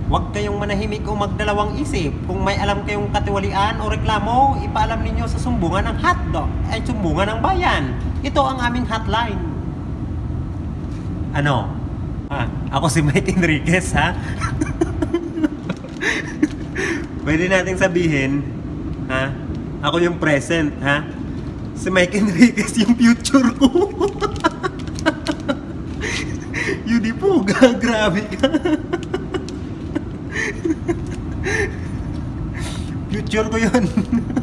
Huwag kayong manahimik o magdalawang isip. Kung may alam kayong katiwalian o reklamo, ipaalam ninyo sa sumbungan ng hotdog ay sumbungan ng bayan. Ito ang aming hotline. Ano? Ako si Mike Enriquez, ha? Pwede nating sabihin, ha? Ako yung present, ha? Si Mike Enriquez yung future ko. Yun po, grabe ka. Future ko yun.